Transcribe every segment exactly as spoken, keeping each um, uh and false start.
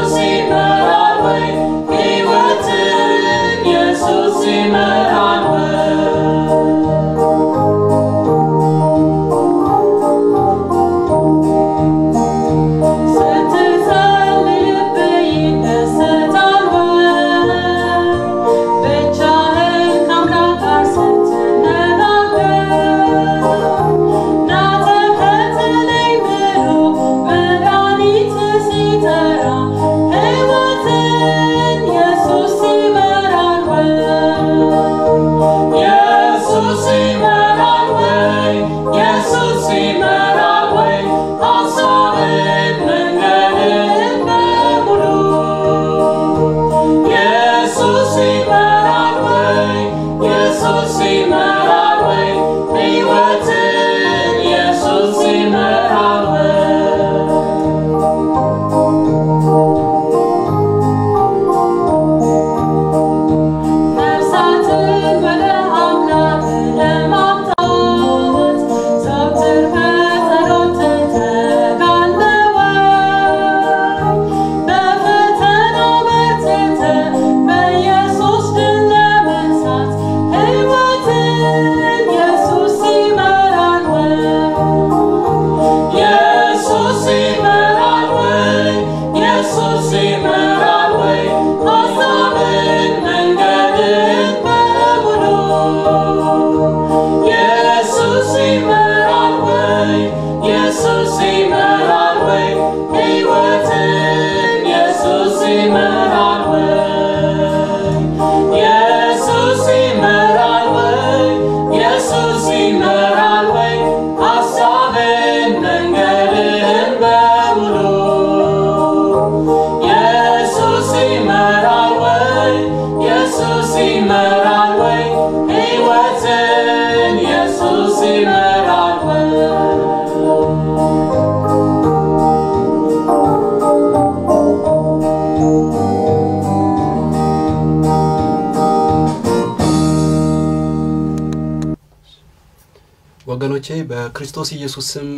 ወገኖቼ በክርስቶስ ኢየሱስ ስም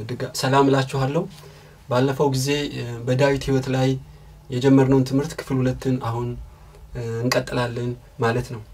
ሰላም እላችኋለሁ። ባለፈው ጊዜ በዳዊት ሕይወት ላይ የጀመርነውን ትምህርት ክፍል ሁለትን አሁን እንቀጥላለን ማለት ነው።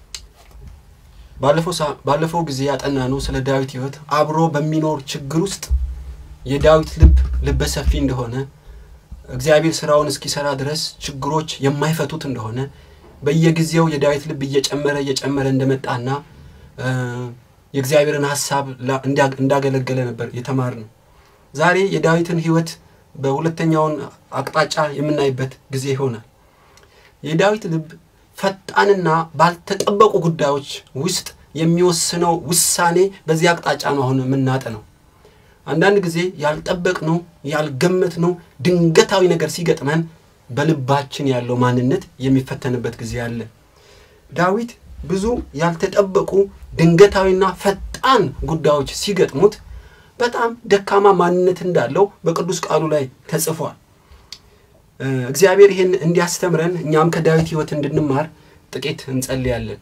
ባለፈው ባለፈው ጊዜ ያጠናነው ስለ ዳዊት ሕይወት አብሮ በሚኖር ችግር ውስጥ የዳዊት ልብ ልበ ሰፊ እንደሆነ እግዚአብሔር ስራውን እስኪሰራ ድረስ ችግሮች የማይፈቱት እንደሆነ በየጊዜው የዳዊት ልብ እየጨመረ እየጨመረ እንደመጣና የእግዚአብሔርን ሐሳብ እንዳገለገለ ነበር የተማርነው። ዛሬ የዳዊትን ሕይወት በሁለተኛው አቅጣጫ የምናይበት ጊዜ ይሆናል። የዳዊት ልብ ፈጣንና ባልተጠበቁ ጉዳዮች ውስጥ የሚወስነው ውሳኔ በዚህ አቅጣጫ ነው አሁን የምናጠነው። አንዳንድ ጊዜ ያልጠበቅነው ያልገመትነው ድንገታዊ ነገር ሲገጥመን በልባችን ያለው ማንነት የሚፈተንበት ጊዜ አለ። ዳዊት ብዙ ያልተጠበቁ ድንገታዊና ፈጣን ጉዳዮች ሲገጥሙት በጣም ደካማ ማንነት እንዳለው በቅዱስ ቃሉ ላይ ተጽፏል። እግዚአብሔር ይሄን እንዲያስተምረን እኛም ከዳዊት ሕይወት እንድንማር ጥቂት እንጸልያለን።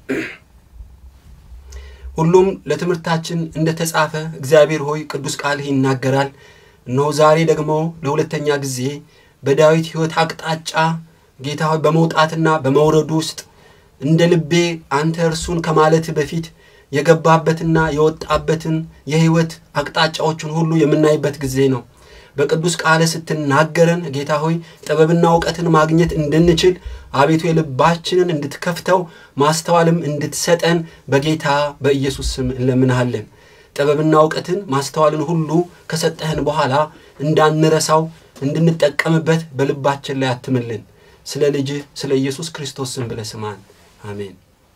ሁሉም ለትምህርታችን እንደተጻፈ እግዚአብሔር ሆይ ቅዱስ ቃልህ ይናገራል። እነሆ ዛሬ ደግሞ ለሁለተኛ ጊዜ በዳዊት ሕይወት አቅጣጫ ጌታ ሆይ በመውጣትና በመውረድ ውስጥ እንደ ልቤ አንተ እርሱን ከማለት በፊት የገባበትና የወጣበትን የሕይወት አቅጣጫዎችን ሁሉ የምናይበት ጊዜ ነው። በቅዱስ ቃል ስትናገረን ጌታ ሆይ ጥበብና ዕውቀትን ማግኘት እንድንችል አቤቱ የልባችንን እንድትከፍተው ማስተዋልም እንድትሰጠን በጌታ በኢየሱስ ስም እንለምንሃለን። ጥበብና ዕውቀትን ማስተዋልን ሁሉ ከሰጠህን በኋላ እንዳንረሳው እንድንጠቀምበት በልባችን ላይ አትምልን። ስለ ልጅ ስለ ኢየሱስ ክርስቶስ ስም ብለህ ስማን። አሜን።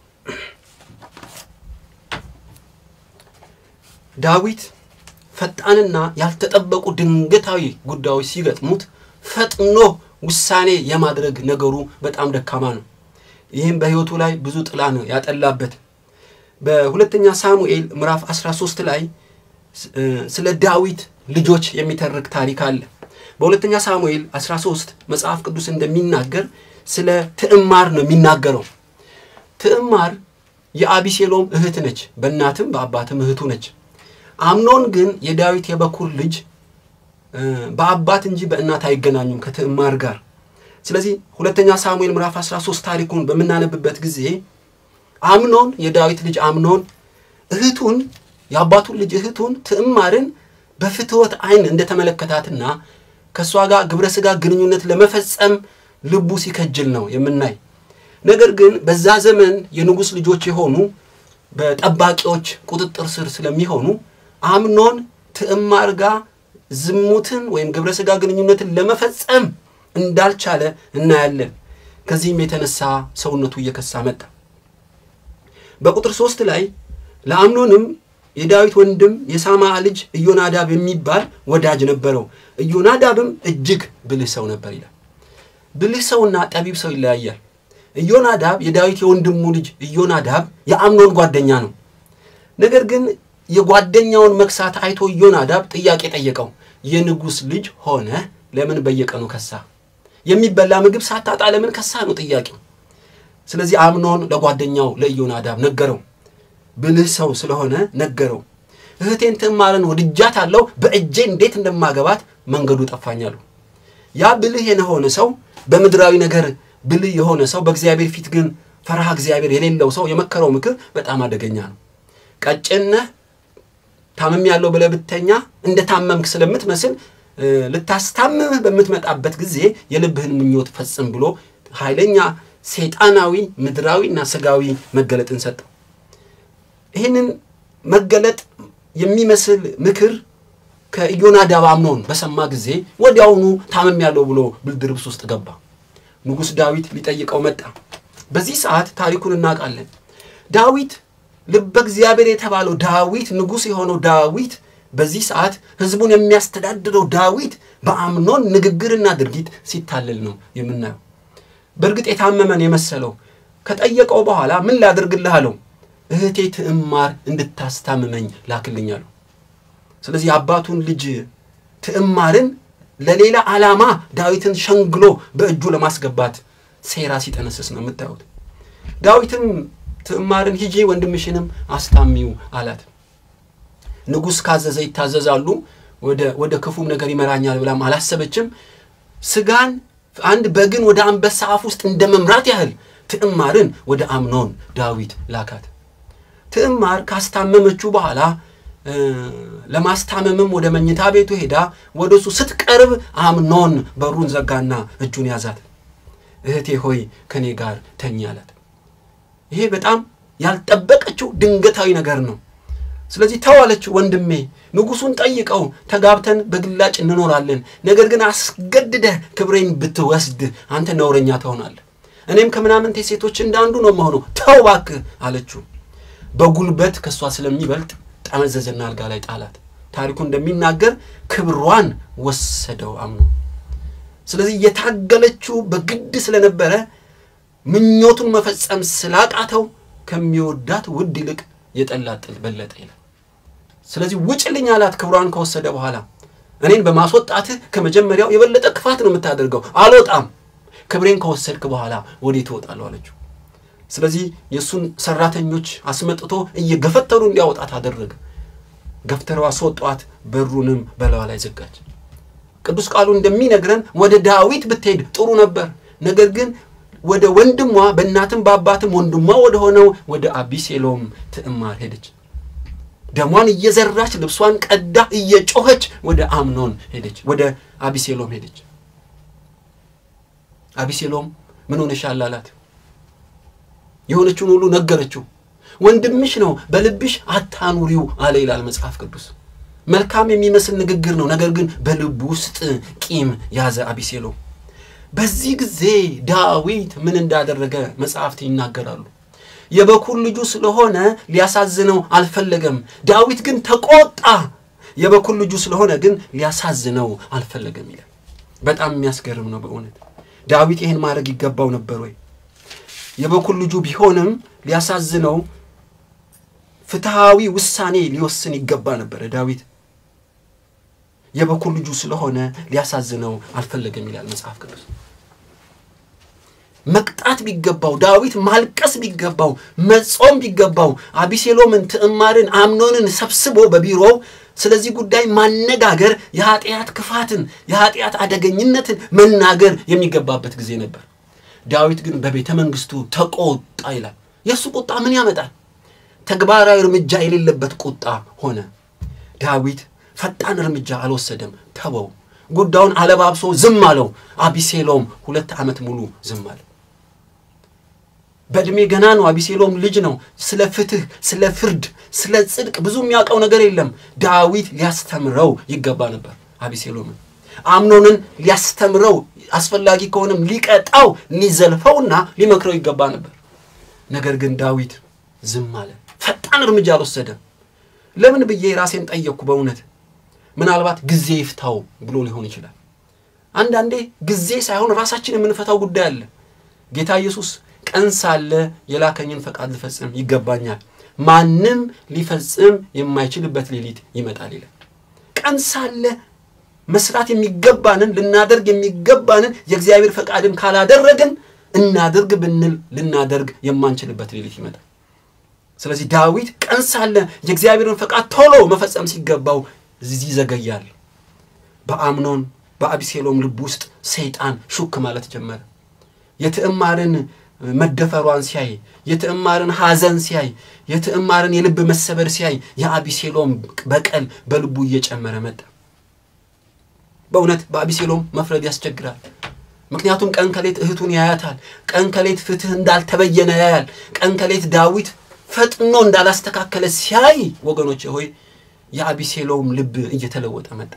ዳዊት ፈጣንና ያልተጠበቁ ድንገታዊ ጉዳዮች ሲገጥሙት ፈጥኖ ውሳኔ የማድረግ ነገሩ በጣም ደካማ ነው። ይህም በሕይወቱ ላይ ብዙ ጥላ ነው ያጠላበት። በሁለተኛ ሳሙኤል ምዕራፍ አስራ ሶስት ላይ ስለ ዳዊት ልጆች የሚተርክ ታሪክ አለ። በሁለተኛ ሳሙኤል አስራ ሶስት መጽሐፍ ቅዱስ እንደሚናገር ስለ ትዕማር ነው የሚናገረው። ትዕማር የአቢሴሎም እህት ነች፣ በእናትም በአባትም እህቱ ነች። አምኖን ግን የዳዊት የበኩር ልጅ በአባት እንጂ በእናት አይገናኙም ከትዕማር ጋር። ስለዚህ ሁለተኛ ሳሙኤል ምዕራፍ አስራ ሶስት ታሪኩን በመናነብበት ጊዜ አምኖን የዳዊት ልጅ አምኖን እህቱን ያባቱን ልጅ እህቱን ትዕማርን በፍትወት አይን እንደተመለከታትና ከሷ ጋር ግብረ ስጋ ግንኙነት ለመፈጸም ልቡ ሲከጅል ነው የምናይ ነገር ግን በዛ ዘመን የንጉስ ልጆች የሆኑ በጠባቂዎች ቁጥጥር ስር ስለሚሆኑ አምኖን ትዕማር ጋር ዝሙትን ወይም ግብረ ስጋ ግንኙነትን ለመፈጸም እንዳልቻለ እናያለን ከዚህም የተነሳ ሰውነቱ እየከሳ መጣ በቁጥር ሶስት ላይ ለአምኖንም የዳዊት ወንድም የሳማ ልጅ ኢዮናዳብ የሚባል ወዳጅ ነበረው ኢዮናዳብም እጅግ ብልህ ሰው ነበር ይላል ብልህ ሰውና ጠቢብ ሰው ይለያያል ኢዮናዳብ የዳዊት የወንድሙ ልጅ ኢዮናዳብ የአምኖን ጓደኛ ነው ነገር ግን የጓደኛውን መክሳት አይቶ ኢዮናዳብ ጥያቄ ጠየቀው የንጉስ ልጅ ሆነ ለምን በየቀኑ ከሳ የሚበላ ምግብ ሳታጣ ለምን ከሳ ነው ጥያቄው ስለዚህ አምኖን ለጓደኛው ለኢዮናዳብ ነገረው ብልህ ሰው ስለሆነ ነገረው እህቴን ትዕማርን ወድጃታለሁ በእጄ እንዴት እንደማገባት መንገዱ ጠፋኛሉ ያ ብልህ የሆነ ሰው በምድራዊ ነገር ብልህ የሆነ ሰው በእግዚአብሔር ፊት ግን ፈራህ እግዚአብሔር የሌለው ሰው የመከረው ምክር በጣም አደገኛ ነው ቀጨነ ታመም ያለው በለብተኛ እንደ ታመምክ ስለምትመስል ልታስታምምህ በመትመጣበት ጊዜ የልብህን ምኞት ፈጽም ብሎ ኃይለኛ ሰይጣናዊ ምድራዊና ስጋዊ መገለጥን ሰጠው ይሄንን መገለጥ የሚመስል ምክር ከኢዮናዳብ አምኖን በሰማ ጊዜ ወዲያውኑ ታመም ያለው ብሎ ብልድርብስ ውስጥ ገባ ንጉስ ዳዊት ሊጠይቀው መጣ በዚህ ሰዓት ታሪኩን እናቃለን ዳዊት ልበ እግዚአብሔር የተባለው ዳዊት ንጉስ የሆነው ዳዊት በዚህ ሰዓት ህዝቡን የሚያስተዳድረው ዳዊት በአምኖን ንግግርና ድርጊት ሲታለል ነው የምናየው በርግጥ የታመመን የመሰለው ከጠየቀው በኋላ ምን ላድርግልህ አለው እህቴ ትዕማር እንድታስታምመኝ ላክልኛሉ ስለዚህ አባቱን ልጅ ትዕማርን ለሌላ ዓላማ ዳዊትን ሸንግሎ በእጁ ለማስገባት ሴራ ሲጠነስስ ነው የምታዩት ዳዊትም ትዕማርን ሂጂ ወንድምሽንም አስታሚው አላት ንጉስ ካዘዘ ይታዘዛሉ ወደ ወደ ክፉም ነገር ይመራኛል ብላም አላሰበችም ስጋን አንድ በግን ወደ አንበሳ አፍ ውስጥ እንደመምራት ያህል ትዕማርን ወደ አምኖን ዳዊት ላካት ትዕማር ካስታመመችው በኋላ ለማስታመምም ወደ መኝታ ቤቱ ሄዳ ወደሱ ስትቀርብ አምኖን በሩን ዘጋና እጁን ያዛት እህቴ ሆይ ከኔ ጋር ተኛላት ይሄ በጣም ያልጠበቀችው ድንገታዊ ነገር ነው ስለዚህ ተዋለች ወንድሜ ንጉሱን ጠይቀው ተጋብተን በግላጭ እንኖራለን ነገር ግን አስገድደ ክብሬን ብትወስድ አንተ ነውረኛ ትሆናለህ እኔም ከምናምንቴ ሴቶች እንዳንዱ ነው መሆኑ ተውባክ አለችው በጉልበት ከሷ ስለሚበልጥ ጠመዘዘና አልጋ ላይ ጣላት ታሪኩ እንደሚናገር ክብሯን ወሰደው አምኖ ስለዚህ የታገለችው በግድ ስለነበረ ምኞቱን መፈጸም ስላቃተው ከሚወዳት ውድ ይልቅ የጠላጥል በለጠ ይላል ስለዚህ ውጭልኝ አላት ክብሯን ከወሰደ በኋላ እኔን በማስወጣት ከመጀመሪያው የበለጠ ክፋት ነው የምታደርገው አልወጣም ክብሬን ከወሰድክ በኋላ ወዴት ወጣለው አለችው ስለዚህ የሱን ሰራተኞች አስመጥቶ እየገፈተሩ እንዲያወጣት አደረገ ገፍተረው አስወጣት በሩንም በላዋ ላይ ዘጋች ቅዱስ ቃሉ እንደሚነግረን ወደ ዳዊት ብትሄድ ጥሩ ነበር ነገር ግን ወደ ወንድሟ በእናትም በአባትም ወንድሟ ወደ ሆነው ወደ አቢሴሎም ትዕማር ሄደች ደሟን እየዘራች ልብሷን ቀዳ እየጮኸች ወደ አምኖን ሄደች ወደ አቢሴሎም ሄደች አቢሴሎም ምን ሆነሻል አላት የሆነችውን ሁሉ ነገረችው ወንድምሽ ነው በልብሽ አታኑሪው አለ ይላል መጽሐፍ ቅዱስ መልካም የሚመስል ንግግር ነው ነገር ግን በልቡ ውስጥ ቂም ያዘ አቢሴሎም በዚህ ጊዜ ዳዊት ምን እንዳደረገ መጽሐፍት ይናገራሉ የበኩር ልጁ ስለሆነ ሊያሳዝነው አልፈለገም ዳዊት ግን ተቆጣ የበኩር ልጁ ስለሆነ ግን ሊያሳዝነው አልፈለገም ይላል በጣም የሚያስገርም ነው በእውነት ዳዊት ይሄን ማድረግ ይገባው ነበር ወይ የበኩር ልጁ ቢሆንም ሊያሳዝነው ፍትሃዊ ውሳኔ ሊወስን ይገባ ነበር ዳዊት የበኩር ልጁ ስለሆነ ሊያሳዝነው አልፈለገም ይላል መጽሐፍ ቅዱስ መቅጣት ቢገባው ዳዊት ማልቀስ ቢገባው መጾም ቢገባው አቢሴሎምን ትዕማርን አምኖንን ሰብስቦ በቢሮው ስለዚህ ጉዳይ ማነጋገር የኃጢአት ክፋትን የኃጢአት አደገኝነትን መናገር የሚገባበት ጊዜ ነበር። ዳዊት ግን በቤተ መንግስቱ ተቆጣ ይላል። የሱ ቁጣ ምን ያመጣል? ተግባራዊ እርምጃ የሌለበት ቁጣ ሆነ። ዳዊት ፈጣን እርምጃ አልወሰደም፣ ተወው። ጉዳዩን አለባብሶ ዝም አለው። አቢሴሎም ሁለት ዓመት ሙሉ ዝም አለ። በእድሜ ገና ነው። አቢሴሎም ልጅ ነው። ስለ ፍትህ፣ ስለ ፍርድ፣ ስለ ጽድቅ ብዙ የሚያውቀው ነገር የለም። ዳዊት ሊያስተምረው ይገባ ነበር። አቢሴሎምን አምኖንን ሊያስተምረው አስፈላጊ ከሆነም ሊቀጣው ሊዘልፈውና ሊመክረው ይገባ ነበር። ነገር ግን ዳዊት ዝም አለ። ፈጣን እርምጃ አልወሰደም። ለምን ብዬ ራሴን ጠየቅኩ። በእውነት ምናልባት ጊዜ ይፍታው ብሎ ሊሆን ይችላል። አንዳንዴ ጊዜ ሳይሆን ራሳችን የምንፈታው ጉዳይ አለ። ጌታ ኢየሱስ ቀን ሳለ የላከኝን ፈቃድ ልፈጽም ይገባኛል፣ ማንም ሊፈጽም የማይችልበት ሌሊት ይመጣል ይላል። ቀን ሳለ መስራት የሚገባንን ልናደርግ የሚገባንን የእግዚአብሔር ፈቃድን ካላደረግን እናደርግ ብንል ልናደርግ የማንችልበት ሌሊት ይመጣል። ስለዚህ ዳዊት ቀን ሳለ የእግዚአብሔርን ፈቃድ ቶሎ መፈጸም ሲገባው እዚህ ዘገያል። በአምኖን በአቢሴሎም ልብ ውስጥ ሰይጣን ሹክ ማለት ጀመረ። የትዕማርን መደፈሯን ሲያይ፣ የትዕማርን ሐዘን ሲያይ፣ የትዕማርን የልብ መሰበር ሲያይ የአቢሴሎም በቀል በልቡ እየጨመረ መጣ። በእውነት በአቢሴሎም መፍረድ ያስቸግራል። ምክንያቱም ቀን ከሌት እህቱን ያያታል። ቀን ከሌት ፍትህ እንዳልተበየነ ያያል። ቀን ከሌት ዳዊት ፈጥኖ እንዳላስተካከለ ሲያይ ወገኖቼ ሆይ የአቢሴሎም ልብ እየተለወጠ መጣ።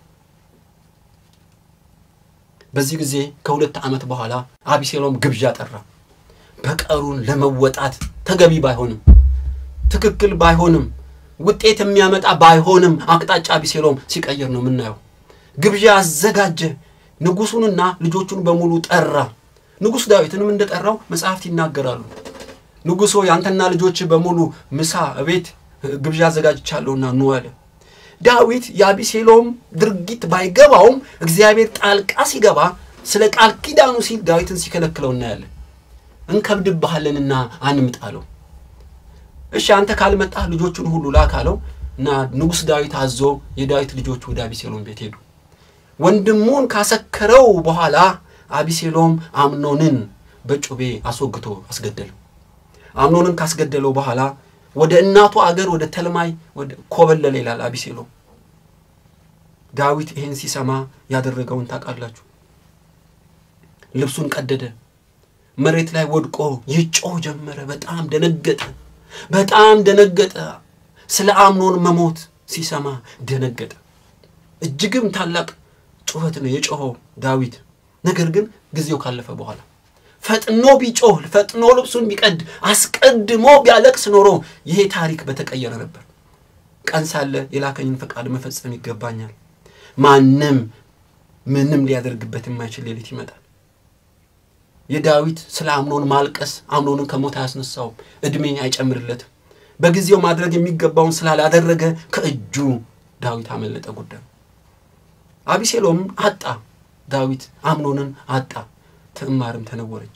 በዚህ ጊዜ ከሁለት ዓመት በኋላ አቢሴሎም ግብዣ ጠራ። በቀሩን ለመወጣት ተገቢ ባይሆንም ትክክል ባይሆንም ውጤት የሚያመጣ ባይሆንም አቅጣጫ አቢሴሎም ሲቀየር ነው ምናየው። ግብዣ አዘጋጀ። ንጉሱንና ልጆቹን በሙሉ ጠራ። ንጉስ ዳዊትንም እንደጠራው መጽሐፍት ይናገራሉ። ንጉሶ ያንተና ልጆች በሙሉ ምሳ ቤት ግብዣ አዘጋጅቻለሁና ኑ አለ። ዳዊት የአቢሴሎም ድርጊት ባይገባውም እግዚአብሔር ጣልቃ ሲገባ ስለ ቃል ኪዳኑ ሲል ዳዊትን ሲከለክለው እናያለን። እንከብድብሃለንና አንምጣለው። እሺ አንተ ካልመጣ ልጆቹን ሁሉ ላካለው እና ንጉስ ዳዊት አዞ የዳዊት ልጆች ወደ አቢሴሎም ቤት ሄዱ። ወንድሙን ካሰከረው በኋላ አቢሴሎም አምኖንን በጩቤ አስወግቶ አስገደለው። አምኖንን ካስገደለው በኋላ ወደ እናቱ አገር ወደ ተልማይ ወደ ኮበለለ ይላል አቢሴሎም። ዳዊት ይሄን ሲሰማ ያደረገውን ታውቃላችሁ። ልብሱን ቀደደ፣ መሬት ላይ ወድቆ ይጮህ ጀመረ። በጣም ደነገጠ፣ በጣም ደነገጠ። ስለ አምኖን መሞት ሲሰማ ደነገጠ። እጅግም ታላቅ ጩኸት ነው የጮኸው ዳዊት። ነገር ግን ጊዜው ካለፈ በኋላ ፈጥኖ ቢጮህ ፈጥኖ ልብሱን ቢቀድ አስቀድሞ ቢያለቅስ ኖሮ ይሄ ታሪክ በተቀየረ ነበር። ቀን ሳለ የላከኝን ፈቃድ መፈጸም ይገባኛል፣ ማንም ምንም ሊያደርግበት የማይችል ሌሊት ይመጣል። የዳዊት ስለ አምኖን ማልቀስ አምኖንን ከሞት ያስነሳው እድሜ አይጨምርለትም። በጊዜው ማድረግ የሚገባውን ስላላደረገ ከእጁ ዳዊት አመለጠ ጉዳይ። አቢሴሎም አጣ፣ ዳዊት አምኖንን አጣ። ትዕማርም ተነወረች።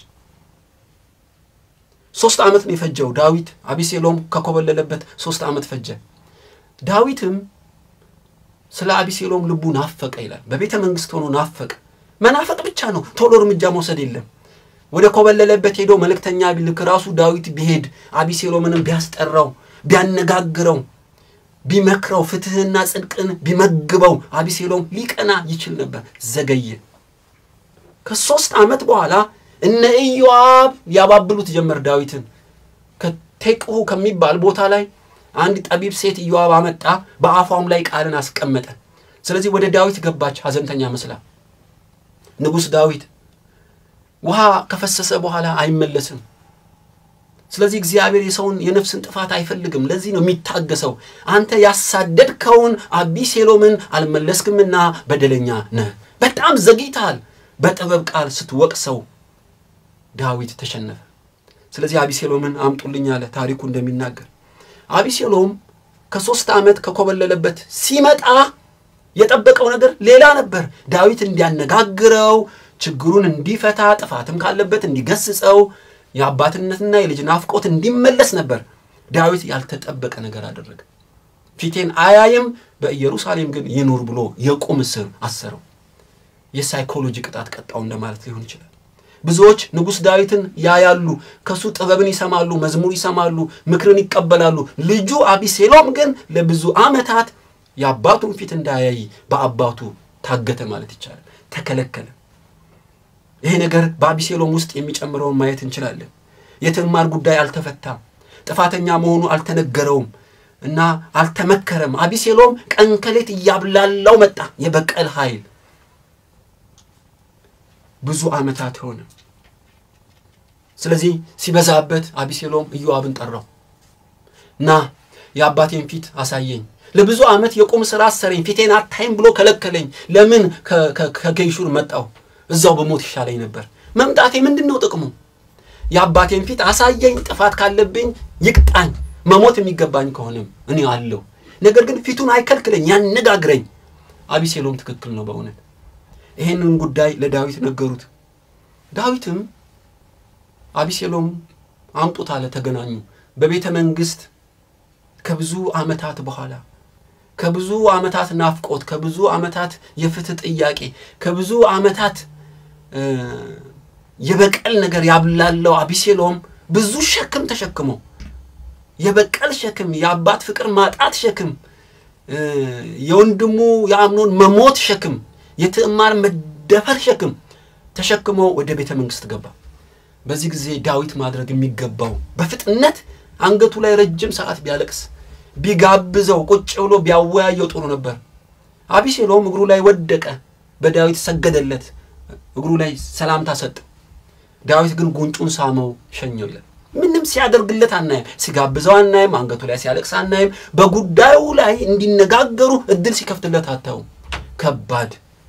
ሶስት ዓመት ነው የፈጀው ዳዊት አቢሴሎም ከኮበለለበት ሶስት ዓመት ፈጀ። ዳዊትም ስለ አቢሴሎም ልቡ ናፈቀ ይላል። በቤተ መንግስት ሆኖ ናፈቀ። መናፈቅ ብቻ ነው፣ ቶሎ እርምጃ መውሰድ የለም። ወደ ኮበለለበት ሄዶ መልእክተኛ ቢልክ ራሱ ዳዊት ቢሄድ አቢሴሎምንም ቢያስጠራው ቢያነጋግረው ቢመክረው ፍትህና ጽድቅን ቢመግበው አቢሴሎም ሊቀና ይችል ነበር። ዘገየ። ከሶስት ዓመት በኋላ እነ ኢዮአብ ያባብሉት ጀመር ዳዊትን። ከቴቅሁ ከሚባል ቦታ ላይ አንድ ጠቢብ ሴት ኢዮአብ አመጣ፣ በአፏም ላይ ቃልን አስቀመጠ። ስለዚህ ወደ ዳዊት ገባች ሐዘንተኛ መስላ። ንጉስ ዳዊት ውሃ ከፈሰሰ በኋላ አይመለስም። ስለዚህ እግዚአብሔር የሰውን የነፍስን ጥፋት አይፈልግም። ለዚህ ነው የሚታገሰው። አንተ ያሳደድከውን አቢሴሎምን አልመለስክምና በደለኛ ነህ፣ በጣም ዘግይተሃል። በጥበብ ቃል ስትወቅሰው ዳዊት ተሸነፈ። ስለዚህ አቢሴሎምን አምጡልኝ አለ። ታሪኩ እንደሚናገር አቢሴሎም ከሶስት ዓመት ከኮበለለበት ሲመጣ የጠበቀው ነገር ሌላ ነበር። ዳዊት እንዲያነጋግረው፣ ችግሩን እንዲፈታ፣ ጥፋትም ካለበት እንዲገስጸው፣ የአባትነትና የልጅ ናፍቆት እንዲመለስ ነበር። ዳዊት ያልተጠበቀ ነገር አደረገ። ፊቴን አያይም በኢየሩሳሌም ግን ይኑር ብሎ የቁም እስር አሰረው። የሳይኮሎጂ ቅጣት ቀጣው እንደማለት ሊሆን ይችላል። ብዙዎች ንጉስ ዳዊትን ያያሉ፣ ከሱ ጥበብን ይሰማሉ፣ መዝሙር ይሰማሉ፣ ምክርን ይቀበላሉ። ልጁ አቢሴሎም ግን ለብዙ ዓመታት ያባቱን ፊት እንዳያይ በአባቱ ታገተ ማለት ይቻላል፣ ተከለከለ። ይሄ ነገር በአቢሴሎም ውስጥ የሚጨምረውን ማየት እንችላለን። የትዕማር ጉዳይ አልተፈታም፣ ጥፋተኛ መሆኑ አልተነገረውም እና አልተመከረም። አቢሴሎም ቀንከሌት ያብላላው መጣ የበቀል ኃይል። ብዙ ዓመታት ሆነ። ስለዚህ ሲበዛበት አቢሴሎም ኢዮአብን ጠራው እና የአባቴን ፊት አሳየኝ፣ ለብዙ ዓመት የቁም ስራ አሰረኝ፣ ፊቴን አታይም ብሎ ከለከለኝ። ለምን ከገይሹር መጣው? እዛው በሞት ይሻለኝ ነበር። መምጣቴ ምንድነው ጥቅሙ? የአባቴን ፊት አሳየኝ፣ ጥፋት ካለብኝ ይቅጣኝ፣ መሞት የሚገባኝ ከሆነም እኔ አለው። ነገር ግን ፊቱን አይከልክለኝ፣ ያነጋግረኝ። አቢሴሎም ትክክል ነው በእውነት። ይሄንን ጉዳይ ለዳዊት ነገሩት። ዳዊትም አቢሴሎም አምጡት አለ። ተገናኙ በቤተ መንግስት። ከብዙ ዓመታት በኋላ ከብዙ ዓመታት ናፍቆት፣ ከብዙ ዓመታት የፍትህ ጥያቄ፣ ከብዙ ዓመታት የበቀል ነገር ያብላለው አቢሴሎም ብዙ ሸክም ተሸክሞ፣ የበቀል ሸክም፣ የአባት ፍቅር ማጣት ሸክም፣ የወንድሙ የአምኖን መሞት ሸክም፣ የትዕማር መደፈር ሸክም ተሸክሞ ወደ ቤተ መንግስት ገባ። በዚህ ጊዜ ዳዊት ማድረግ የሚገባው በፍጥነት አንገቱ ላይ ረጅም ሰዓት ቢያለቅስ ቢጋብዘው ቁጭ ብሎ ቢያወያየው ጥሩ ነበር። አቢሴሎም እግሩ ላይ ወደቀ፣ በዳዊት ሰገደለት፣ እግሩ ላይ ሰላምታ ሰጠ። ዳዊት ግን ጉንጩን ሳመው፣ ሸኘው ይላል። ምንም ሲያደርግለት አናይም፣ ሲጋብዘው አናይም፣ አንገቱ ላይ ሲያለቅስ አናይም፣ በጉዳዩ ላይ እንዲነጋገሩ እድል ሲከፍትለት አታዩም። ከባድ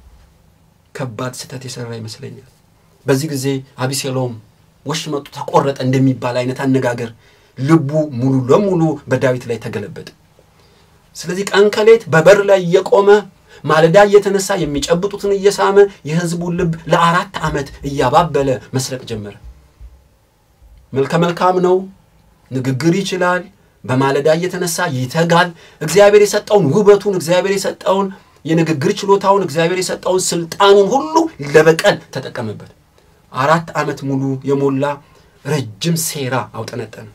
ከባድ ስህተት የሰራ ይመስለኛል። በዚህ ጊዜ አቢሴሎም ወሽመጡ ተቆረጠ እንደሚባል አይነት አነጋገር ልቡ ሙሉ ለሙሉ በዳዊት ላይ ተገለበጠ። ስለዚህ ቀንከሌት በበር ላይ የቆመ ማለዳ እየተነሳ የሚጨብጡትን እየሳመ የሕዝቡን ልብ ለአራት ዓመት እያባበለ መስረቅ ጀመረ። መልከ መልካም ነው፣ ንግግር ይችላል፣ በማለዳ እየተነሳ ይተጋል። እግዚአብሔር የሰጠውን ውበቱን፣ እግዚአብሔር የሰጠውን የንግግር ችሎታውን፣ እግዚአብሔር የሰጠውን ስልጣኑን ሁሉ ለበቀል ተጠቀመበት። አራት ዓመት ሙሉ የሞላ ረጅም ሴራ አውጠነጠነ።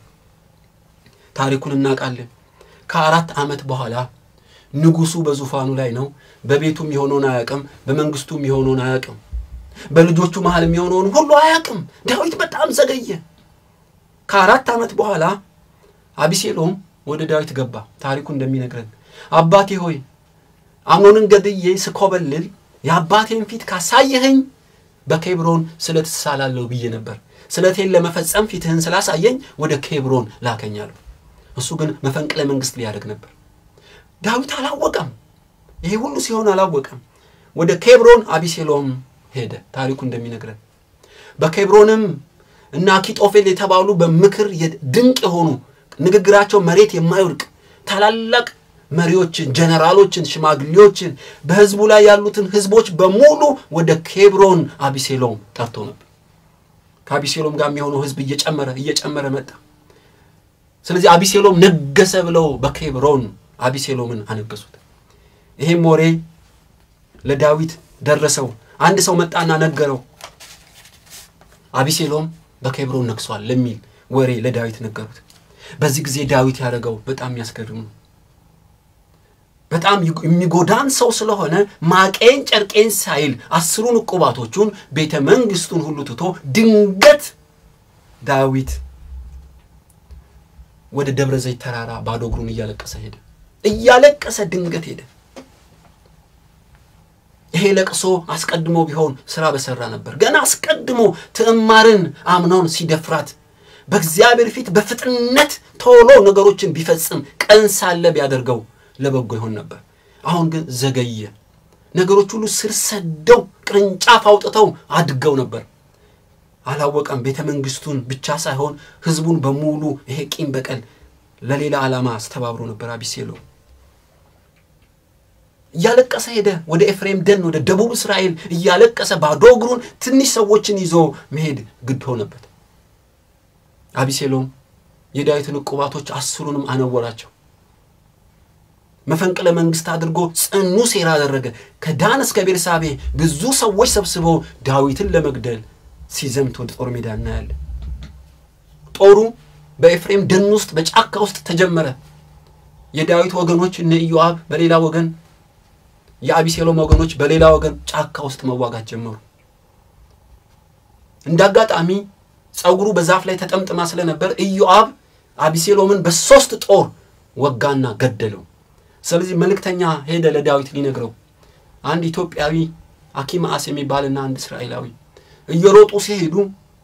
ታሪኩን እናውቃለን። ከአራት ዓመት በኋላ ንጉሱ በዙፋኑ ላይ ነው። በቤቱም የሆነውን አያውቅም፣ በመንግስቱም የሆነውን አያውቅም፣ በልጆቹ መሃል የሆነውን ሁሉ አያውቅም። ዳዊት በጣም ዘገየ። ከአራት ዓመት በኋላ አቢሴሎም ወደ ዳዊት ገባ። ታሪኩ እንደሚነግረን አባቴ ሆይ አምኖንን ገድዬ ስኮበልል የአባቴን ፊት ካሳየኸኝ በኬብሮን ስለት ሳላለው ብዬ ነበር። ስለቴን ለመፈጸም ፊትህን ስላሳየኝ ወደ ኬብሮን ላከኛለሁ። እሱ ግን መፈንቅለ መንግስት ሊያደርግ ነበር። ዳዊት አላወቀም። ይሄ ሁሉ ሲሆን አላወቀም። ወደ ኬብሮን አቢሴሎም ሄደ። ታሪኩ እንደሚነግረን በኬብሮንም እና አኪጦፌል የተባሉ በምክር ድንቅ የሆኑ ንግግራቸው መሬት የማይወድቅ ታላላቅ መሪዎችን፣ ጀነራሎችን፣ ሽማግሌዎችን በህዝቡ ላይ ያሉትን ህዝቦች በሙሉ ወደ ኬብሮን አቢሴሎም ጠርቶ ነበር። ከአቢሴሎም ጋር የሚሆነው ህዝብ እየጨመረ እየጨመረ መጣ። ስለዚህ አቢሴሎም ነገሰ ብለው በኬብሮን አቢሴሎምን አነገሱት። ይሄም ወሬ ለዳዊት ደረሰው። አንድ ሰው መጣና ነገረው፣ አቢሴሎም በኬብሮን ነግሷል ለሚል ወሬ ለዳዊት ነገሩት። በዚህ ጊዜ ዳዊት ያደረገው በጣም ያስገርም ነው። በጣም የሚጎዳን ሰው ስለሆነ ማቄን ጨርቄን ሳይል አስሩን ዕቁባቶቹን ቤተ መንግስቱን ሁሉ ትቶ ድንገት ዳዊት ወደ ደብረ ዘይት ተራራ ባዶ እግሩን እያለቀሰ ሄደ። እያለቀሰ ድንገት ሄደ። ይሄ ለቅሶ አስቀድሞ ቢሆን ስራ በሰራ ነበር። ገና አስቀድሞ ትዕማርን አምኖን ሲደፍራት በእግዚአብሔር ፊት በፍጥነት ቶሎ ነገሮችን ቢፈጽም ቀን ሳለ ቢያደርገው ለበጎ ይሆን ነበር። አሁን ግን ዘገየ። ነገሮች ሁሉ ስር ሰደው ቅርንጫፍ አውጥተው አድገው ነበር። አላወቀም። ቤተ መንግስቱን ብቻ ሳይሆን ህዝቡን በሙሉ ይሄ ቂም በቀል ለሌላ ዓላማ አስተባብሮ ነበር። አቢሴሎም እያለቀሰ ሄደ ወደ ኤፍሬም ደን፣ ወደ ደቡብ እስራኤል እያለቀሰ ባዶ እግሩን ትንሽ ሰዎችን ይዞ መሄድ ግድ ሆነበት። አቢሴሎም የዳዊትን ዕቁባቶች አስሩንም አነወራቸው። መፈንቅለ መንግስት አድርጎ ጽኑ ሴራ አደረገ። ከዳን እስከ ቤርሳቤ ብዙ ሰዎች ሰብስበው ዳዊትን ለመግደል ሲዘምት ወደ ጦር ሜዳ እናያለን። ጦሩ በኤፍሬም ደን ውስጥ በጫካ ውስጥ ተጀመረ። የዳዊት ወገኖች እነ ኢዮአብ በሌላ ወገን፣ የአቢሴሎም ወገኖች በሌላ ወገን ጫካ ውስጥ መዋጋት ጀመሩ። እንዳጋጣሚ ጸጉሩ በዛፍ ላይ ተጠምጥማ ስለነበር ኢዮአብ አቢሴሎምን በሶስት ጦር ወጋና ገደለው። ስለዚህ መልእክተኛ ሄደ ለዳዊት ሊነግረው። አንድ ኢትዮጵያዊ አኪማአስ የሚባልና አንድ እስራኤላዊ እየሮጡ ሲሄዱ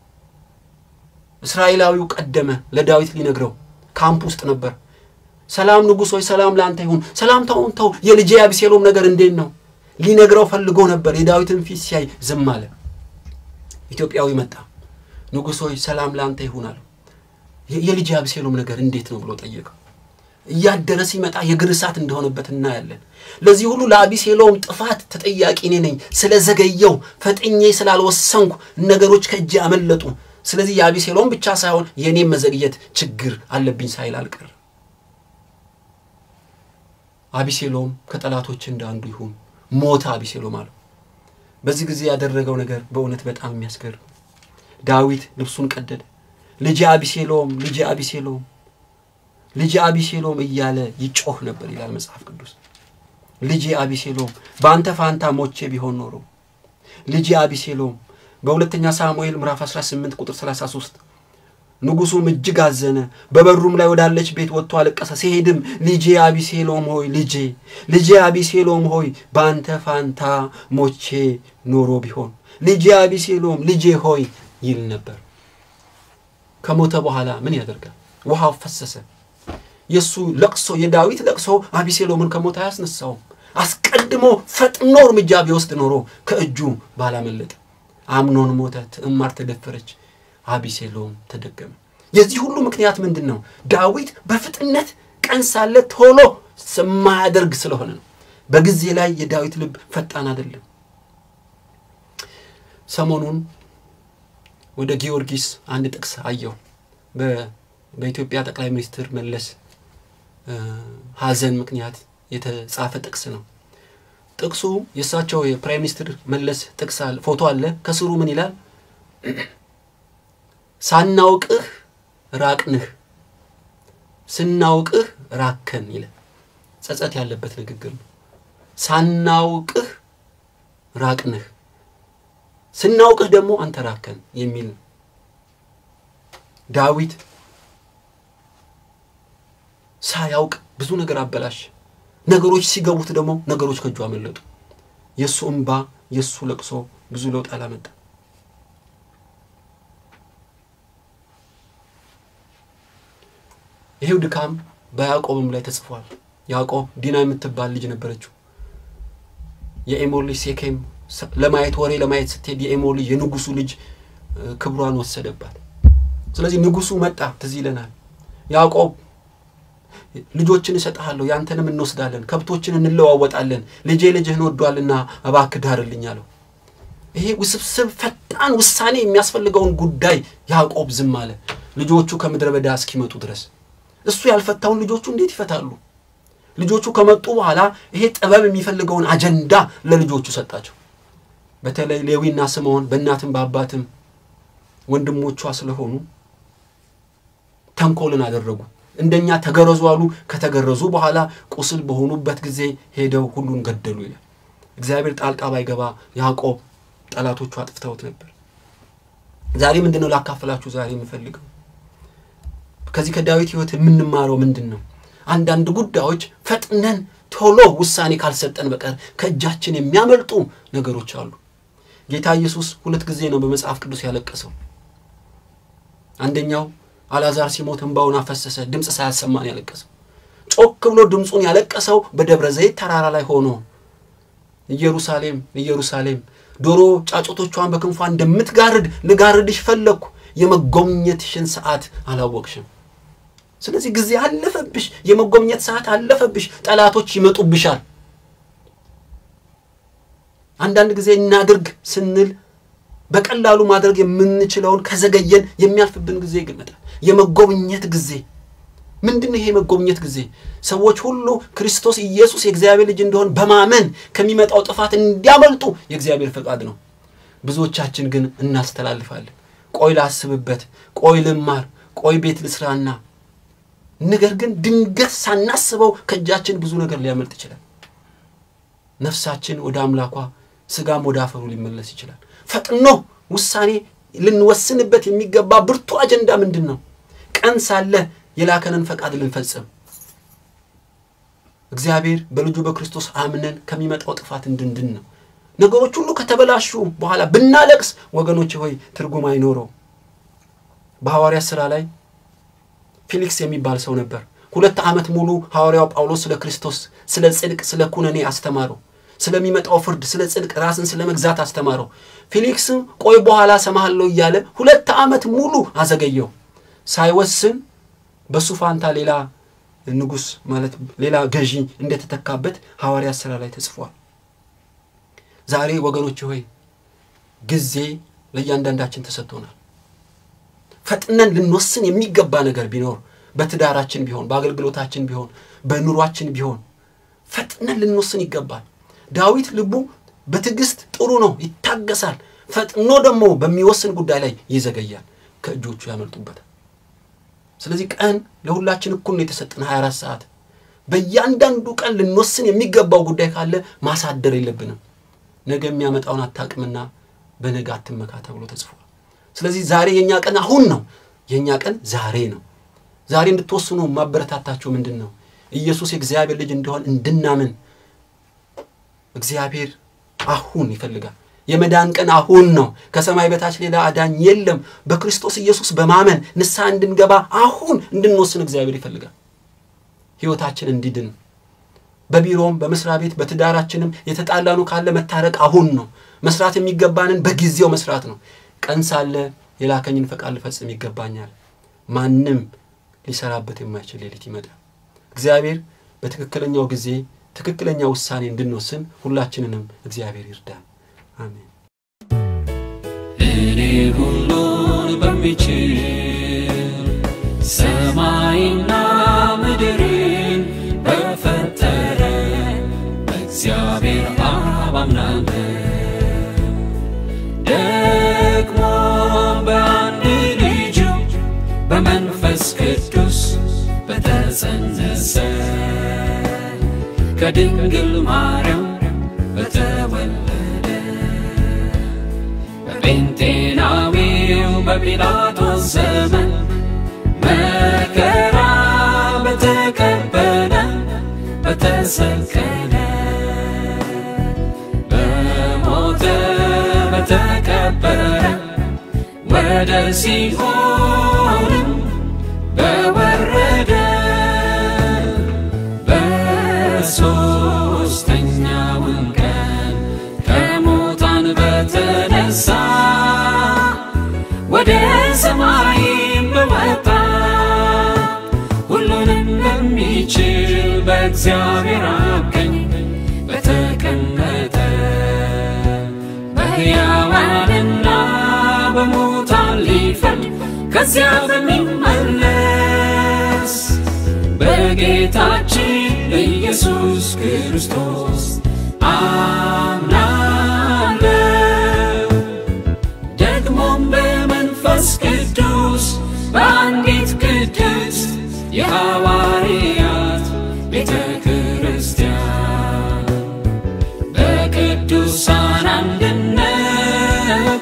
እስራኤላዊው ቀደመ ለዳዊት ሊነግረው። ካምፕ ውስጥ ነበር። ሰላም ንጉስ ሆይ ሰላም ላንተ ይሁን። ሰላም ታውን ታው የልጄ አቢሴሎም ነገር እንዴት ነው ሊነግረው ፈልጎ ነበር። የዳዊትን ፊት ሲያይ ዝም አለ። ኢትዮጵያዊ መጣ። ንጉስ ሆይ ሰላም ላንተ ይሁን አለ። የልጄ አቢሴሎም ነገር እንዴት ነው ብሎ ጠየቀው። ያደረ ሲመጣ የግርሳት እንደሆነበት እናያለን። ለዚህ ሁሉ ለአቢሴሎም ጥፋት ተጠያቂ ነኝ ስለዘገየው ፈጥኜ ስላልወሰንኩ ነገሮች ከእጄ አመለጡ። ስለዚህ የአቢሴሎም ብቻ ሳይሆን የኔም መዘግየት ችግር አለብኝ ሳይል አልቀር። አቢሴሎም ከጠላቶች እንዳንዱ ይሁን ሞተ አቢሴሎም አለ። በዚህ ጊዜ ያደረገው ነገር በእውነት በጣም የሚያስገርም። ዳዊት ልብሱን ቀደደ። ልጄ አቢሴሎም ልጄ አቢሴሎም ልጄ አቢሴሎም እያለ ይጮህ ነበር ይላል መጽሐፍ ቅዱስ። ልጄ አቢሴሎም ባንተ ፋንታ ሞቼ ቢሆን ኖሮ ልጄ አቢሴሎም። በሁለተኛ ሳሙኤል ምዕራፍ አስራ ስምንት ቁጥር ሰላሳ ሶስት ንጉሱም እጅግ አዘነ፣ በበሩም ላይ ወዳለች ቤት ወጥቶ አለቀሰ። ሲሄድም ልጄ አቢሴሎም ሆይ ልጄ ልጄ አቢሴሎም ሆይ ባንተ ፋንታ ሞቼ ኖሮ ቢሆን ልጄ አቢሴሎም ልጄ ሆይ ይል ነበር። ከሞተ በኋላ ምን ያደርጋል? ውሃው ፈሰሰ። የሱ ለቅሶ የዳዊት ለቅሶ አቢሴሎምን ከሞት አያስነሳው። አስቀድሞ ፈጥኖ እርምጃ ቢወስድ ኖሮ ከእጁ ባላመለጠ። አምኖን ሞተ፣ ትዕማር ተደፈረች፣ አቢሴሎም ተደገመ። የዚህ ሁሉ ምክንያት ምንድነው? ዳዊት በፍጥነት ቀን ሳለ ቶሎ ሰማያደርግ ስለሆነ ነው። በጊዜ ላይ የዳዊት ልብ ፈጣን አይደለም። ሰሞኑን ወደ ጊዮርጊስ አንድ ጥቅስ አየው። በኢትዮጵያ ጠቅላይ ሚኒስትር መለስ ሐዘን ምክንያት የተጻፈ ጥቅስ ነው። ጥቅሱ የሳቸው የፕራይም ሚኒስትር መለስ ጥቅስ አለ፣ ፎቶ አለ። ከስሩ ምን ይላል? ሳናውቅህ ራቅንህ ስናውቅህ ራከን ይላል። ጸጸት ያለበት ንግግር ነው። ሳናውቅህ ራቅንህ ስናውቅህ ደግሞ አንተ ራከን የሚል። ዳዊት ሳያውቅ ብዙ ነገር አበላሽ። ነገሮች ሲገቡት ደግሞ ነገሮች ከጁ አመለጡ። የሱ እንባ የሱ ለቅሶ ብዙ ለውጥ አላመጣ። ይሄው ድካም በያዕቆብም ላይ ተጽፏል። ያዕቆብ ዲና የምትባል ልጅ ነበረችው። የኤሞር ልጅ ሴኬም ለማየት ወሬ ለማየት ስትሄድ የኤሞር ልጅ የንጉሱ ልጅ ክብሯን ወሰደባት። ስለዚህ ንጉሱ መጣ ትዝ ይለናል። ያዕቆብ ልጆችን እሰጣለሁ ያንተንም እንወስዳለን ከብቶችን እንለዋወጣለን ልጄ ልጅህን ወዷልና እባክህ ዳርልኝ አለው። ይሄ ውስብስብ ፈጣን ውሳኔ የሚያስፈልገውን ጉዳይ ያዕቆብ ዝም አለ ልጆቹ ከምድረ በዳ እስኪመጡ ድረስ። እሱ ያልፈታውን ልጆቹ እንዴት ይፈታሉ? ልጆቹ ከመጡ በኋላ ይሄ ጥበብ የሚፈልገውን አጀንዳ ለልጆቹ ሰጣቸው። በተለይ ሌዊና ስምዖን በእናትም በአባትም ወንድሞቿ ስለሆኑ ተንኮልን አደረጉ። እንደኛ ተገረዙ አሉ። ከተገረዙ በኋላ ቁስል በሆኑበት ጊዜ ሄደው ሁሉን ገደሉ ይላል። እግዚአብሔር ጣልቃ ባይገባ ያዕቆብ ጠላቶቹ አጥፍተውት ነበር። ዛሬ ምንድነው ላካፈላችሁ ዛሬ የምፈልገው? ከዚህ ከዳዊት ህይወት የምንማረው ምንድነው? አንዳንድ ጉዳዮች ፈጥነን ቶሎ ውሳኔ ካልሰጠን በቀር ከእጃችን የሚያመልጡ ነገሮች አሉ። ጌታ ኢየሱስ ሁለት ጊዜ ነው በመጽሐፍ ቅዱስ ያለቀሰው። አንደኛው አላዛር ሲሞት እንባውን አፈሰሰ፣ ድምጽ ሳያሰማን ያለቀሰው። ጮክ ብሎ ድምጹን ያለቀሰው በደብረ ዘይት ተራራ ላይ ሆኖ ኢየሩሳሌም ኢየሩሳሌም ዶሮ ጫጩቶቿን በክንፏ እንደምትጋርድ ልጋርድሽ ፈለኩ፣ የመጎብኘትሽን ሰዓት አላወቅሽም። ስለዚህ ጊዜ አለፈብሽ፣ የመጎብኘት ሰዓት አለፈብሽ፣ ጠላቶች ይመጡብሻል። አንዳንድ ጊዜ እናድርግ ስንል በቀላሉ ማድረግ የምንችለውን ከዘገየን የሚያልፍብን ጊዜ ይገመታል። የመጎብኘት ጊዜ ምንድነው ይሄ መጎብኘት ጊዜ? ሰዎች ሁሉ ክርስቶስ ኢየሱስ የእግዚአብሔር ልጅ እንደሆነ በማመን ከሚመጣው ጥፋት እንዲያመልጡ የእግዚአብሔር ፈቃድ ነው። ብዙዎቻችን ግን እናስተላልፋለን። ቆይ ላስብበት፣ ቆይ ልማር፣ ቆይ ቤት ልስራና ነገር ግን ድንገት ሳናስበው ከእጃችን ብዙ ነገር ሊያመልጥ ይችላል። ነፍሳችን ወደ አምላኳ ስጋም ወደ አፈሩ ሊመለስ ይችላል። ፈጥኖ ውሳኔ ልንወስንበት የሚገባ ብርቱ አጀንዳ ምንድነው? ቀን ሳለ የላከንን ፈቃድ ልንፈጽም እግዚአብሔር በልጁ በክርስቶስ አምነን ከሚመጣው ጥፋት እንድንድን ነው። ነገሮች ሁሉ ከተበላሹ በኋላ ብናለቅስ ወገኖች ሆይ ትርጉም አይኖረው። በሐዋርያ ሥራ ላይ ፊሊክስ የሚባል ሰው ነበር። ሁለት ዓመት ሙሉ ሐዋርያው ጳውሎስ ስለ ክርስቶስ ስለ ጽድቅ ስለ ኩነኔ አስተማረው። ስለሚመጣው ፍርድ ስለ ጽድቅ ራስን ስለ መግዛት አስተማረው። ፊሊክስም ቆይ በኋላ ሰማሃለሁ እያለ ሁለት ዓመት ሙሉ አዘገየው። ሳይወስን በሱ ፋንታ ሌላ ንጉስ ማለት ሌላ ገዢ እንደተተካበት ሐዋርያ ሥራ ላይ ተጽፏል። ዛሬ ወገኖች ሆይ ጊዜ ለእያንዳንዳችን ተሰጥቶናል። ፈጥነን ልንወስን የሚገባ ነገር ቢኖር በትዳራችን ቢሆን በአገልግሎታችን ቢሆን በኑሯችን ቢሆን ፈጥነን ልንወስን ይገባል። ዳዊት ልቡ በትግስት ጥሩ ነው፣ ይታገሳል። ፈጥኖ ደግሞ በሚወስን ጉዳይ ላይ ይዘገያል፣ ከእጆቹ ያመልጡበታል። ስለዚህ ቀን ለሁላችን እኩል ነው የተሰጠን ሃያ አራት ሰዓት። በእያንዳንዱ ቀን ልንወስን የሚገባው ጉዳይ ካለ ማሳደር የለብንም። ነገ የሚያመጣውን አታውቅምና በነገ አትመካ ተብሎ ተጽፏል። ስለዚህ ዛሬ የኛ ቀን አሁን ነው፣ የኛ ቀን ዛሬ ነው። ዛሬ እንድትወስኑ ማበረታታችሁ ምንድነው? ኢየሱስ የእግዚአብሔር ልጅ እንደሆነ እንድናምን እግዚአብሔር አሁን ይፈልጋል። የመዳን ቀን አሁን ነው። ከሰማይ በታች ሌላ አዳኝ የለም። በክርስቶስ ኢየሱስ በማመን ንስሐ እንድንገባ አሁን እንድንወስን እግዚአብሔር ይፈልጋል። ሕይወታችን እንዲድን በቢሮም በመስሪያ ቤት በትዳራችንም የተጣላኑ ካለ መታረቅ አሁን ነው። መስራት የሚገባንን በጊዜው መስራት ነው። ቀን ሳለ የላከኝን ፈቃድ ልፈጽም ይገባኛል። ማንም ሊሰራበት የማይችል ሌሊት ይመጣል። እግዚአብሔር በትክክለኛው ጊዜ ትክክለኛ ውሳኔ እንድንወስን ሁላችንንም እግዚአብሔር ይርዳን። አሜን። እኔ ሁሉን በሚችል ሰማይና ምድርን በፈጠረ በእግዚአብሔር አብ አምናለሁ፣ ደግሞ በአንድ ልጁ በመንፈስ ቅዱስ በተጸነሰ ከድንግል ማርያም በተወለደ በጴንጤናዊው በጲላጦስ ዘመን መከራ በተቀበለ በተሰቀለ በሞተ በተቀበረ ወደ ሲኦልም በወረደ በሦስተኛው ቀን ከሙታን በተነሳ ወደ ሰማይም በወጣ ሁሉንም በሚችል በእግዚአብሔር አብ ቀኝ በተቀመጠ በሕያዋንና በሙታን ሊፈርድ ከዚያ በሚመለስ በጌታችን በኢየሱስ ክርስቶስ አምናለሁ። ደግሞም በመንፈስ ቅዱስ በአንዲት ቅድስት የሐዋርያት ቤተ ክርስቲያን በቅዱሳን አንድነት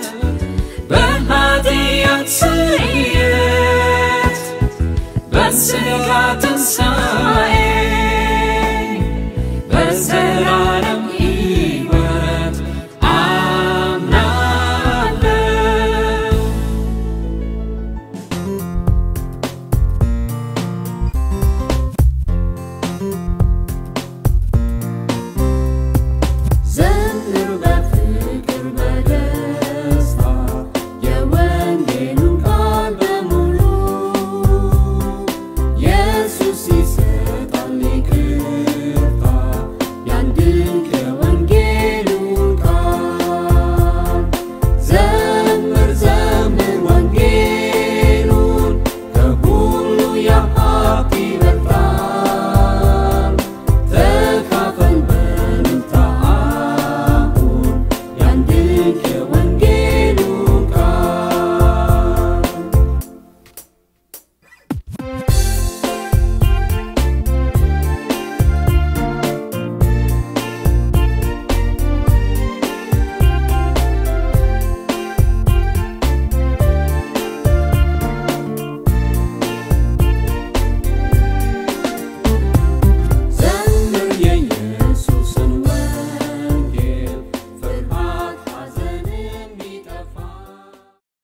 በኃጢአት ስርየት በሥጋ ትንሣኤ